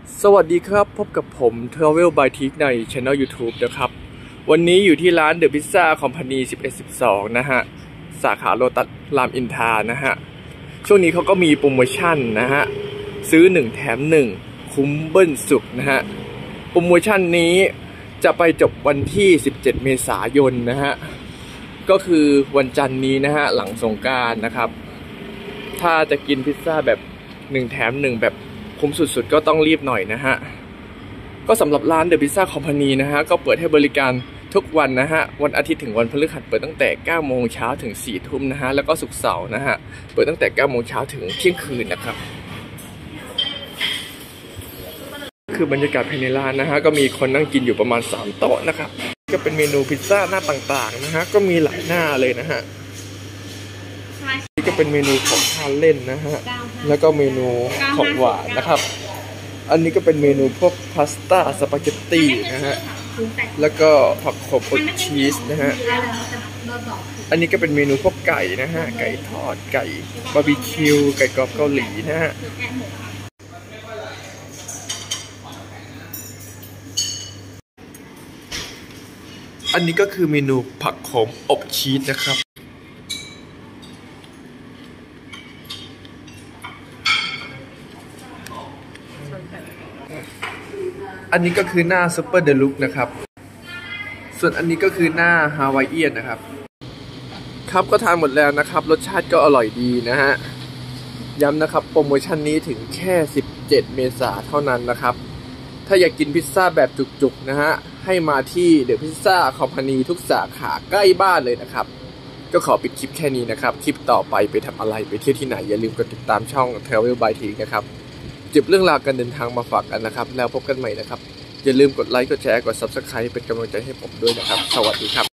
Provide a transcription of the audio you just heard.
สวัสดีครับพบกับผม Travel by Tik ใน Channel YouTube นะครับวันนี้อยู่ที่ร้าน The Pizza Company 1112นะฮะสาขาโลตัสรามอินทรานะฮะช่วงนี้เขาก็มีโปรโมชั่นนะฮะซื้อ1แถม1คุ้มเบิ้ลสุกนะฮะโปรโมชั่นนี้จะไปจบวันที่17เมษายนนะฮะก็คือวันจันทร์นี้นะฮะหลังสงกรานต์นะครับถ้าจะกินพิซซ่าแบบ1แถม1แบบคุ้มสุดๆก็ต้องรีบหน่อยนะฮะก็สำหรับร้าน The Pizza Company นะฮะก็เปิดให้บริการทุกวันนะฮะวันอาทิตย์ถึงวันพฤหัสเปิดตั้งแต่9โมงเช้าถึง4ทุ่มนะฮะแล้วก็ศุกร์เสาร์นะฮะเปิดตั้งแต่9โมงเช้าถึงเที่ยงคืนนะครับคือบรรยากาศภายในร้านนะฮะก็มีคนนั่งกินอยู่ประมาณ3โต๊ะนะครับก็เป็นเมนูพิซซ่าหน้าต่างๆนะฮะก็มีหลายหน้าเลยนะฮะนี่ก็เป็นเมนูของทานเล่นนะฮะแล้วก็เมนูของหวานนะครับอันนี้ก็เป็นเมนูพวกพาสต้าสปาเกตตี้นะฮะแล้วก็ผักโขมอบชีสนะฮะอันนี้ก็เป็นเมนูพวกไก่นะฮะไก่ทอดไก่บาร์บีคิวไก่กรอบเกาหลีนะฮะอันนี้ก็คือเมนูผักโขมอบชีสนะครับอันนี้ก็คือหน้าซุปเปอร์เดลุกนะครับส่วนอันนี้ก็คือหน้าฮาวายเอียนนะครับครับก็ทานหมดแล้วนะครับรสชาติก็อร่อยดีนะฮะย้ำนะครับโปรโมชั่นนี้ถึงแค่17เมษายนเท่านั้นนะครับถ้าอยากกินพิซซ่าแบบจุกๆนะฮะให้มาที่เดอะพิซซ่าคอมพานีทุกสาขาใกล้บ้านเลยนะครับก็ขอปิดคลิปแค่นี้นะครับคลิปต่อไปทำอะไรไปเที่ยวที่ไหนอย่าลืมกดติดตามช่อง Travel by Tik นะครับเก็บเรื่องราวการเดินทางมาฝากกันนะครับแล้วพบกันใหม่นะครับอย่าลืมกดไลค์กดแชร์กด Subscribe เป็นกำลังใจให้ผมด้วยนะครับสวัสดีครับ